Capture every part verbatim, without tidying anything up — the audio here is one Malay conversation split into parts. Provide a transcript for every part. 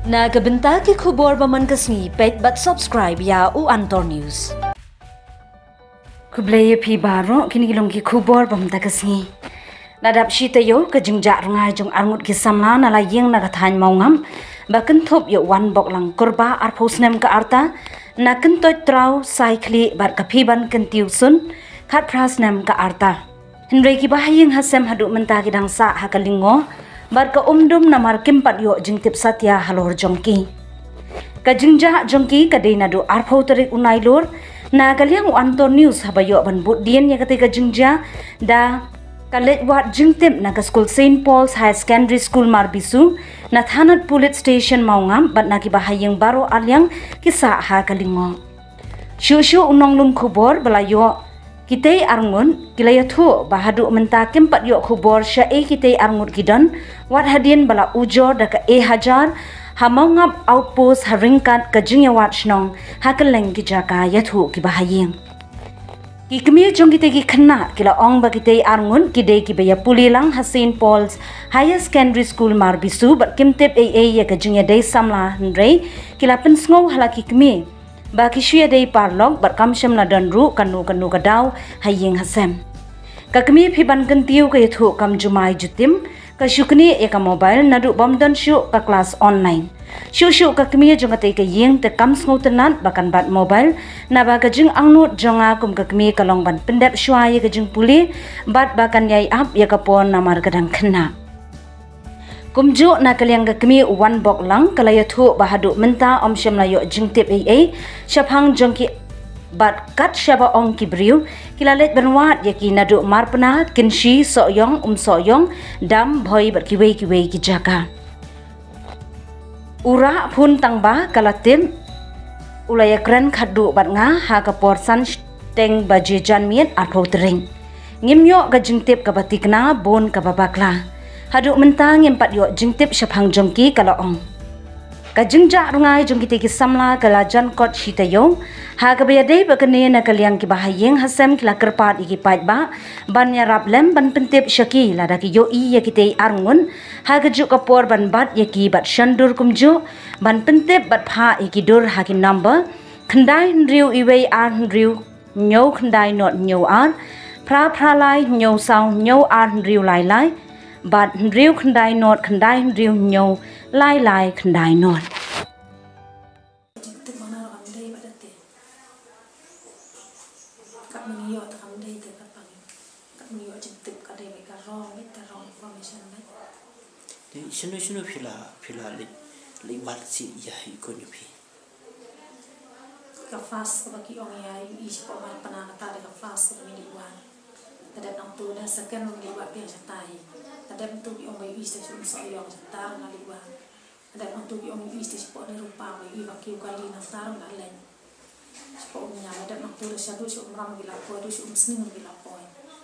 Na kabenta ki khubor baman kasngi pet but subscribe ya u Antor News. Kublaya pi baro kini gilong ki khubor bamta kasngi. Nadap shi tayo ka jingja rungai jong arngut ki samla na la yeng na kathan maungam ba kenthop yo wan bok lang korba ar phosnem ka arta na kentoy trau saikli bar ka phiban kentiu sun khat prasnem ka arta. Henry ki bahayeng hasem hadu menta ki dang sa hakalingo bar ka umdum namar kimpat yo jingtip satya halor jongki. Ka jingja jongki ka deina do arpho tarik unai lor na kaliang Antor News habayo ban budien ya ketika jingja da kalet wat jingtip na ka school Saint Paul's High Secondary School Marbisu na thanat police station maungam bat na ki bahayeng baro alyang kisa ha kalingo. Syu-syu unong lum khubor balayo kitay arngun kilaya thu bahadu menta kempat yo khubor sya e kitay arngut kidan wat hadien bala ujor da ka e hajar hamangap outpost haringkat ka jingya wat shnong hakeleng ki jaka yathu ki bahayeng ki kemi jong kitay ki khna kila ong ba kitay arngun kidai ki baya pulilang ha Saint Paul's Higher Secondary School Marbisu bat kimtep e e ya ka jingya dai samla hnrei kila pensngau halaki kemi ba kishuya day parlog bat kamsham na danru kanu kanu kadaw hayeng hasem ka kami phiban kentiu ka yathu kam jumai jutim ka shukni e ka mobile nadu bomdan shu ka class online shu shu ka kami jongate ka yeng te kam sngo tenat bakan bat mobile na ba ka jing angnu jonga kum ka kami ka long ban pendap shwa ye ka jing puli bat bakan yai ap ya ka pon namar kadang khna kumju na kaliang ka kami wan bok lang kalaya thu bahadu menta om shamla yo jingtip ai ai shaphang jongki bat kat shaba ong kibriu kilalet benwat yaki nadu marpana kinshi soyong um soyong dam bhoi bat kiwei kiwei ki jaka ura phun tangba kalatim ulaya kran khadu bat nga ha ka porsan teng baje janmiet atho tring ngimyo ka jingtip ka batikna bon ka babakla hadu mentang empat yo jingtip shaphang jongki kalaong ka jingja rungai jongki te ki samla kala jan kot shitayo ha ka bayade bakane na kaliang ki bahayeng hasem kila kerpat iki paitba ban ya rablem ban pentip shaki lada ki yo i ya kite arngun ha ka ju kapor ban bat yaki bat shandur kumju ban pentip bat pha iki dur ha ki number khandai riu iwei ar riu nyo khandai not nyo ar pra pra lai nyo sao nyo ar riu lai lai bat riu khandai not khandai riu nyo lai lai khandai not sino sino pila pila li li wat si ya ikon yupi ka fast ka baki ong ya i sipo man panana ta ka fast ka mi wan kada nang tu na second ong li wat pi sa tai kada tu ong bai i sta sum sa yo sa ta na li wan kada nang tu ong i sta sipo na rupa bai i baki kali na ta na len sipo ong nya kada nang tu sa du sum ram gila ko du sum sning gila ko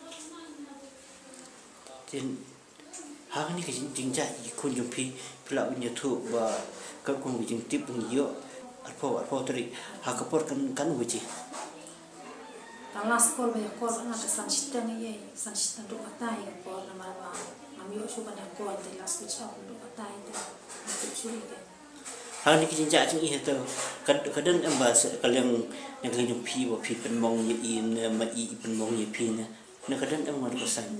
tin hang ni ka jingja ikon yupi pila unya thu ba ka kong jing tip yo arpo arpo tari ha ka por kan kan wuji ta las kol ba ko na ta san shitang ye san shitang do atai ka por na marwa am yo shu ba na ko te las ku cha do atai te tu shu ke hang ni ka jingja jing i heto kan kadan amba kaliang yang kaliang yupi ba pi pen mong ye in ma i pen mong ye pi na na kadan amba ko san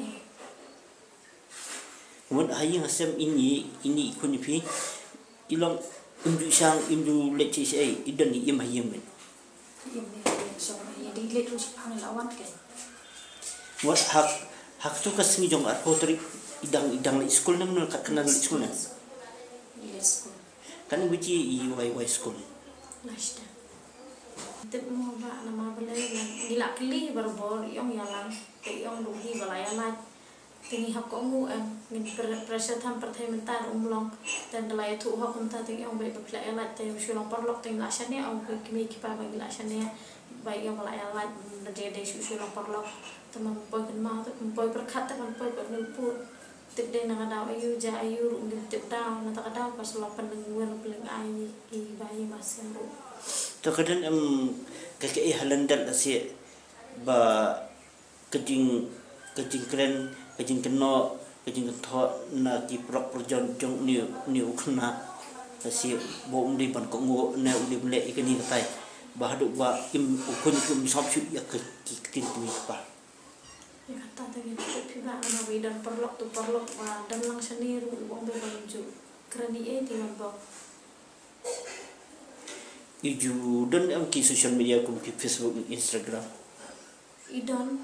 mun hayeng asem ini ini ikon yupi ilong undu sang undu leci sei idan ni im hayeng men im ni so ya di le tu pang lawan ke wat hak hak tu kasngi jong ar potri idang idang li school nang nang kanan li school na ile school kan wici i wai wai school lasta tep mo ba na ma bale dilak li berbor yong yalang ke yong duhi balaya la tingi hak ko ngu em min pressure tham perthai mentar umlong dan dalai thu hak kunta tingi ong bai bapla elat te shulong parlok ting la shane ong kimi ki pa bai la shane bai yong la elat de de shulong parlok tamam boy kan ma boy perkhat tam boy ber pu tip de na daw ayu ja ayu ru ngim tip daw na ta daw pas lopan dengan peleng ai ki bai mas bu to kadan em ka ke halandal asie ba kejing kejing kren kejing keno kejing tho na ki prok projon jong ni ni ukna si bo um di ban ko ngo ne um di mle ikani katai ba hadu ba im ukun kum sob chu ya ke tin tu pa ya kata tadi tapi ba na wi dan perlok tu perlok wa dan lang seni ru wong be balju kerani e di mabok iju dan am ki social media kum ki Facebook Instagram idon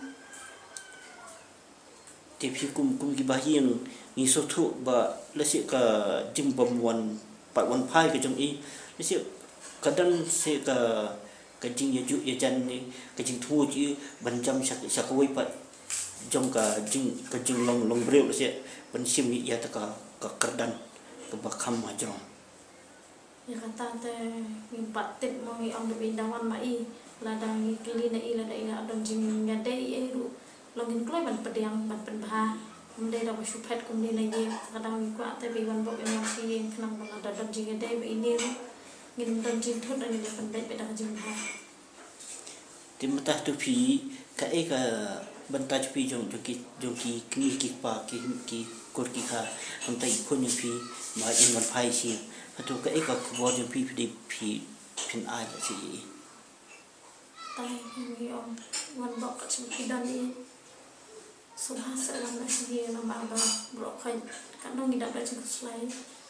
tapi kum kum ki bahiang ni so thu ba la si ka jing bom wan pat wan phai ka jong i la si kadang se ka ka jing ya ju ya jan ni ka jing thu ji ban jam sak sak wei pat jong ka jing ka jing long long breu la si ban sim ya ta ka ka kerdan ka ba kham ma jong ya kata te ngimpat tip mo ngi om bindawan mai ladang ngi keli na ila da ila adon jing ngade e ru longin kloi ban pediang ban penbah Mende dah masuk pet kemudian aja kadang ikut atau biwan bok yang masih yang kenang mana dalam jingga deh ini ngin dan jing thut dan ini pendek beda jing dah. Timotah tu pi ka e ka bantaj pi jong joki joki kni ki pa ki ki kor ki kha am tai khon pi ma in man phai si hatu ka e ka bo jong pi pi pi pin ai la si. Tai ni om wan bok kat sini dan ni Subhan salam nasi nama abah brokai kadang tidak baca keslai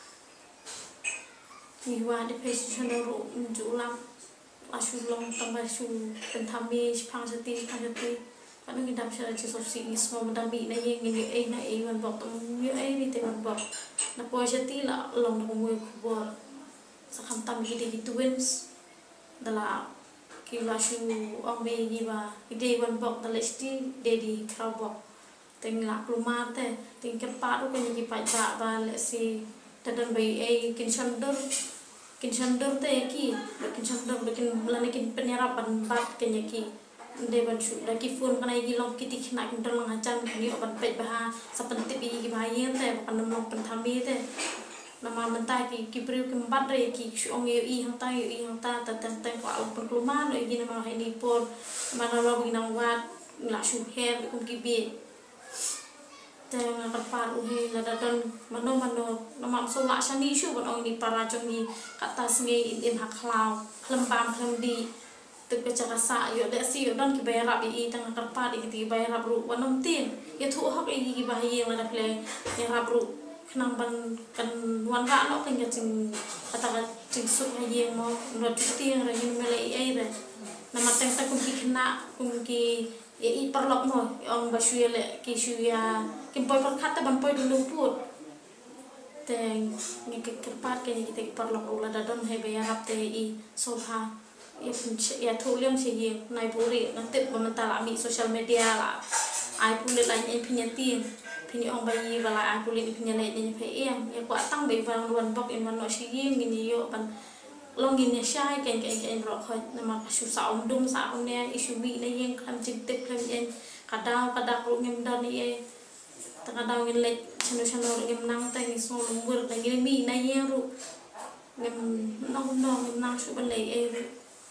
niwa di page channel ru menjulang asu long tambah su pentami pang seti pang seti kadang tidak bisa baca sosial ini semua mendami na yang ini eh na eh wan bok temu eh ni teman bok na po seti la long temu kubur sakam tam gede gitu wins dalam kila su om be ni ba ide wan bok dalam sti dedi krabok tengah rumah teh tingkat paru kan jadi pajak balik si dan bayi eh kin sandor kin sandor teh ki kin sandor bikin bulan kin penyerapan bat kenya ki dewan su lagi phone kan lagi long kita kena kin dalam ngacan ni obat pet bah sepentik bi bayi teh bukan nom pentami teh nama mentah ki ki beri kembat re ki su ong yo i hang ta yo i hang ta tentang tentang kalau perkeluman lagi nama ini pun mana lo begini wat nak su hair kum ki bi Tengah kerpat uhe nada dan mano mano nama solak sani syu ban ong ni para jong ni kata sengi in haklau lembam klem di tek baca rasa yo de si yo don ki bayar i tengah kerpat i ti bayar ru wanom tin ya thu hok i ki bayi yang ada ple ya ru kenang ban kan wan ra no kan jing kata jing su yang mo no cuti yang rahin mele i re nama teng ta kum ki kena kum ki ya i perlok mo ong basu le ki su ya kim poi per kata ban poi dulu put teng ni ke kerpat ke ni kita perlok ula dadon he bayar ap te i soha ya pun ya thuliam se ye nai puri nanti memental ami sosial media la ai pun le lain en pinya tin pini ong bayi bala ai pun le pinya le ni pe em ya ko tang be bang ruan bok en man no si ye ngini yo ban long gini syai ken ken ken rok khoi nama su sa om dum sa om ne isu bi ne yeng kham chin tip kham yen kadau kadak ru ngem dan ye kadau ngin le chano chano ngem nang ta ni so lumbur ta ngin mi na ye ru ngem nong nong ngem nang su ban le e ru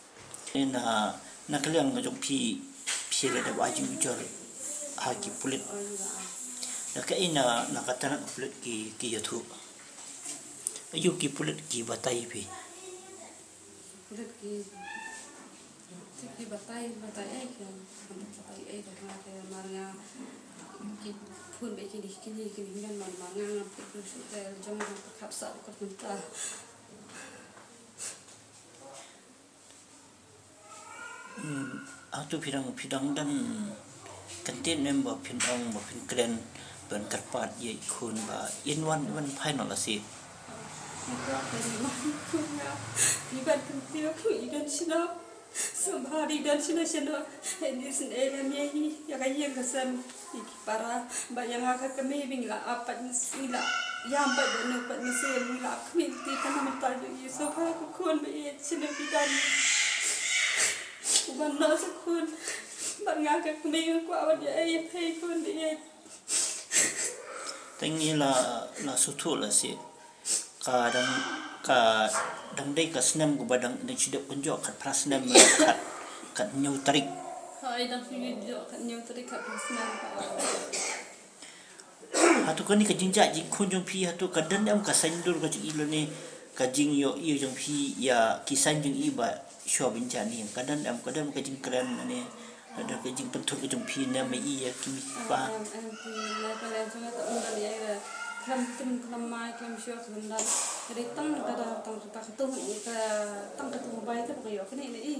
ina nakaliang ka jong pi pi le da waju jor ha ki pulit da ka ina nakatana pulit ki ki youtube ayu ki pulit ki batai pi Lagi, lagi batai batai kan, batai eh dah ada marga, pun baik ini kini kini kan marga itu sudah jom kapsa kat mentah. Hmm, aku pidang pidang dan kantin member pidang mungkin keren ban kerpat ye kun ba in one one final sih. Iban kentil aku idan sino sembari dan sino sino ini sen elam yahi ya kaya kesan iki para bayang agak kami bingla apa nisila yang pada nupat nisil bila kminti kan mata jadi so aku kun be sino bidan uban no sekun bang agak kami aku awak ya ai pay kun dia Tengi la la sutu la sih. Kadang ka dang dai ka senam ku badang dan sudah punjok kat prasnam kat kat nyau tarik hai dah sudah jok kat nyau tarik kat prasnam hatu kan ni ka jinja ji kunjung pi hatu ka dan am ka sandur ka ilo ni kajing yo iyo jong pi ya kisan jong i ba sho bin jan ni kadang am kadang kajing keren ni ada kajing bentuk jong pi na me i ya kimi ba em em thì là cái này chúng ta tự nhiên vậy là làm tim làm mai làm sure làm đó jadi tăng kita dah tăng kita ketemu kita tăng ketemu baik tu pakai yo kini ni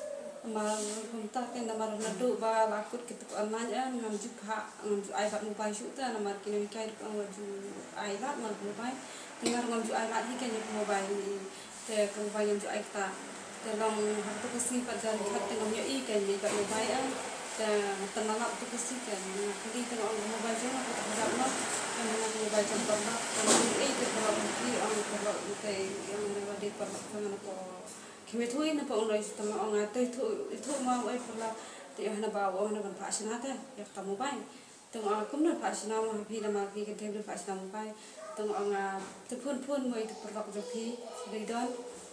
mà chúng ta cái nama nado ba lakut kita amanya ngam juga ngam ai bat mobile shoot ta nama kini kai ngam ju ai bat ngam mobile dengar ngam ju ai bat hi kan mobile ni te mobile ngam ju ai ta te long hartu kasi pajar hat te ngam yo i kan ni bat mobile an te tenang tu kasi kan kali te ngam mobile jo nak tak ada no kan mobile jam tak kan i te kalau i ang kalau te yang lewat di perlu kan ko kami tu ini pun orang itu sama orang itu itu itu mau eh pula tiada nak bawa orang nak pasien ada ya kamu baik tengok aku nak pasien nama pi nama pi kita boleh pasien nama baik tengok orang tu pun pun mau itu perlu jadi pi jadi don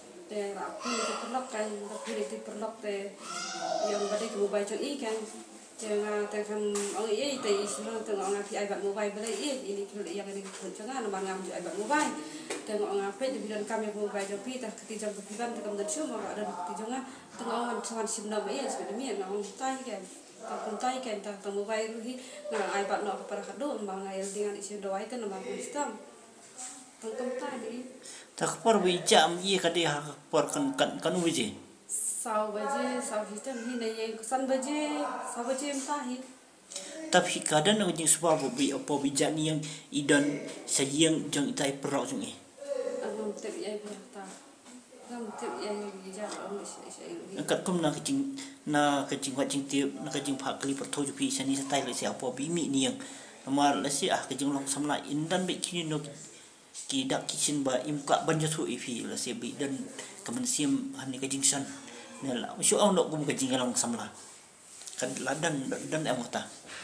dan aku itu perlu kan aku itu perlu te yang pada kamu baik jadi kan jangan tekan orang ini te istilah tengok orang pi ayat mobile boleh ini kalau yang ini jangan nama ngam ayat mobile tengok ngapa di bidan kami mobile jopi tak ketijang kepiban tak kemudian cuma ada ketijangnya tengok orang cuman simna bayi sebenarnya ngam tai kan tak tai kan tak mobile ruhi ngam ayat nak para kado bang ayat dengan isi doa itu nama sistem tengok tai ni tak par wi jam i ka de ha par kan kan kan wi sau baje sau sistem ni yang san baje sau baje entah hi tapi kadang nak jing sebab bi apa bijak ni yang idan sayang jang itai perok jong ni ngam tep ai berta ngam tep ai bijak orang isi kat kum na kajing na kajing wat jing tiap na kajing phak kali pertho ju pi sani satai le sia apa bi mi ni yang ma la si ah kajing long samla indan be kini no ki dak kitchen ba imka banja thu ifi la si bi dan kamen sim han ni kajing san ne la shu au no kum kajing long samla kan ladan dan amata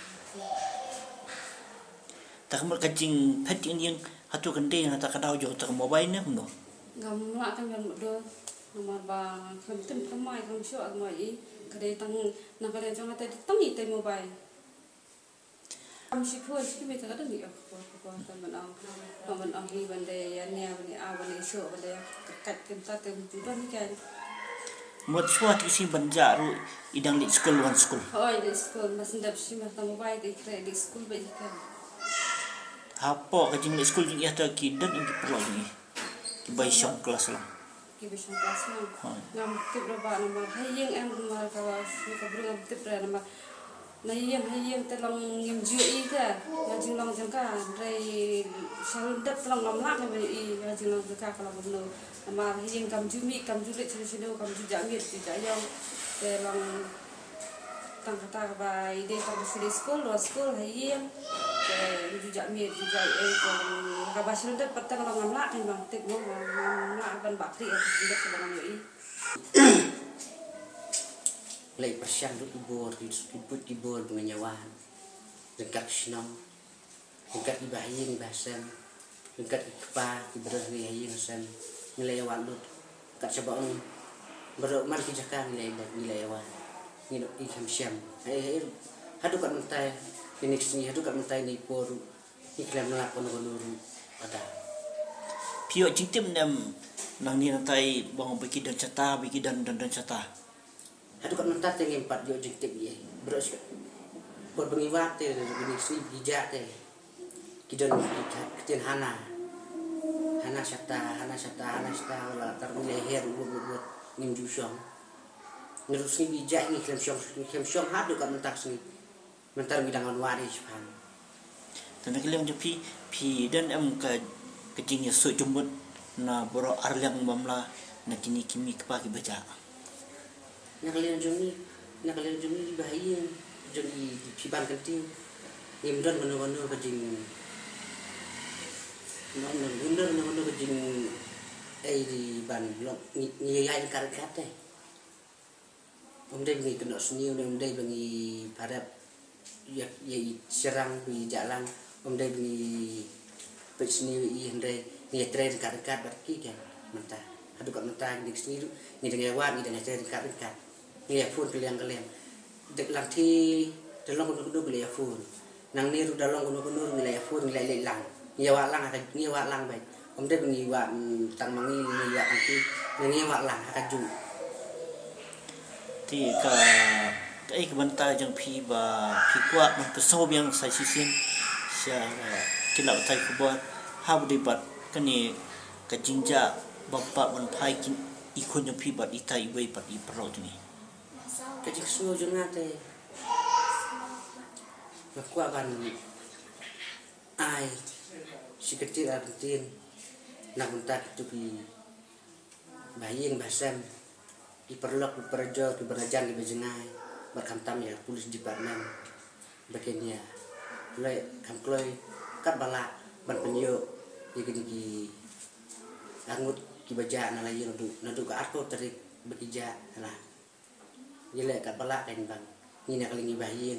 tak mer kajing pet yang hatu kende na tak kadau jo tak mobile ne no ngam nak kan kan do nomor ba kan tem pamai kan syo agma i kade tang na kade jong ate tang i te mobile am si ko si me ta kada ni ko ko ta man ang no man ang hi bande ya ne bande a bande syo bande kat kem ta te ju do ni kan mot suat isi banja ru idang di school one school oi di school mas ndap si ma ta mobile di kre di school ba kan apa kajing di school jing ya ta kidan ing perlu ni bai syong kelas lah kibishan kelas na ngam tip ra ba nama hayeng em ma ka ni ka bru ngam tip ra nama na yeng hayeng te long ngim ju i ka ya jing long jang ka rai sal dat long ngam la ka ba i ya jing long ka ka long no nama hayeng kam ju mi kam ju le chi chi no kam ju ja mi chi ja yong te long tang kata ka ba i de ka di school lo school hayeng te ju ja mi ju ja e ko kabasel dat patang long ngam la kan bang tip mo ngam la ban bakri ya dat ka bang i lay pasyan do ibor ibut ibor menyawan dekat sinam dekat ibahin bahasan dekat ikpa ibrar ni hayin san nilai awan lut kat sabang berok mar kijakan nilai nilai awan ni ikam syam ai hadu kat mentai ini sini hadu kat mentai ni por iklam lakon gonuru ada pio jingtim nam nang ni nantai bang bagi dan cata bagi dan dan dan cata hadu kat mentai tengem empat yo jingtim ye beros por bengiwat te ini sini bijak te kidan kidan hana hana syata hana syata hana syata wala tarmile her buat ngim jusyong ngerus ni bijak ni klem syong klem syong hadu kat mentak sini mentar bidangan waris pan dan kelem je pi pi dan am ka kejing ya so jumbut na boro arlang bamla na kini kimi kepa ki baca na kalian jumi na kalian jumi bahaya jumi pi ban kenting imdan gono-gono kejing non bundar gono kejing ai di ban lok ni yai kar-kate umdai bengi kena seni umdai bengi padap ya ya serang di jalan umdai bengi pek seni i umdai ni tren kar-kate berki kan mentah adu kat mentah di seni ni dengan wan ni dengan tren kar-kate ni ya pun kalian-kalian dek lanti dalam kudu beli phun nang ni ru dalam kudu kudu wilayah phun wilayah lang ni wa lang ni wa lang baik om dia pengiwat tang mangi mengiwat ki mengiwat lah kaju thì cả cái cái vấn tay chẳng phi và phi qua một cái sâu biang sai xin sẽ cái lão tay của bọn hao đi bắt cái này cái chính gia bapak bọn phai kinh ikon yang phi bắt itai way bắt i pro tu ni cái chiếc xua cho ngã thế và qua bàn ai si kecil ada tin nak bentak itu di bayang basam diperlok diperjor diberajan di bejengai berkamtam ya polis departemen bagiannya mulai kamkloi kat balak ban penyo ya gini angut ki baja na layu nadu nadu ka arko terik bekija lah jele kat balak kan bang ni nak lingi bayang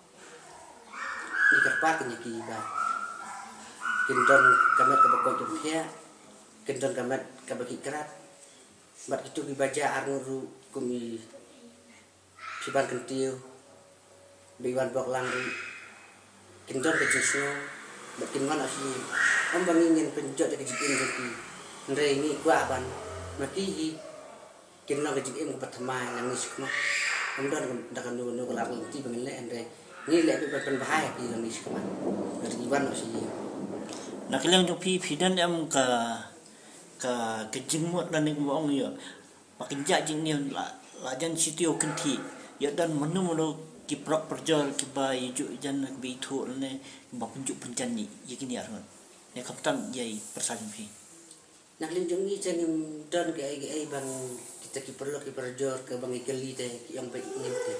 ni kerpak ni ki ba kindon kamet ka bakoi tu pia kindon kamet ka baki kerat mat itu ki baja arnuru kumi siban kentiu biwan bok langri kindon ke jesu bakin mana sih om bang ingin penjot ke jikin jadi ndre ini gua aban mati kindon ke jikin ke pertama yang ni semua om don ndakan nu nu kelar nanti bangile ndre ni lek pen bahaya ki yang ni semua dari iwan sih nak liang jong pi pi dan em ka ka ke jingmot dan ni mo ong yo makin ja jing ni la la jan sitio kenti ya dan menu menu ki prok perjol ki ba ju jan bi thu ne ba penjuk penjan ni ya kini ar ne kaptan yai persalin pi nak liang jong ni jangan dan ke ai ai bang kita ki perlu ki perjol ke bang ikeli te yang baik ingin te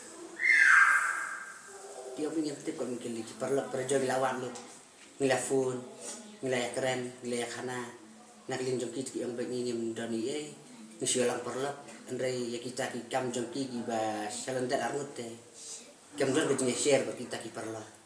dia ingin te ko ikeli ki perlu perjol lawan lu milafun wilayah keren wilayah kana nak lin jongki ki ang bagi ngim doni e misialang perlap andre ya kita ki kam jongki ki ba salandat armut te kam don ke share ba kita ki perlap